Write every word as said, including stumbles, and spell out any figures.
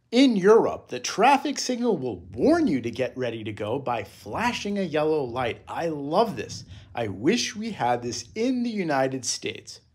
In Europe, the traffic signal will warn you to get ready to go by flashing a yellow light. I love this. I wish we had this in the United States.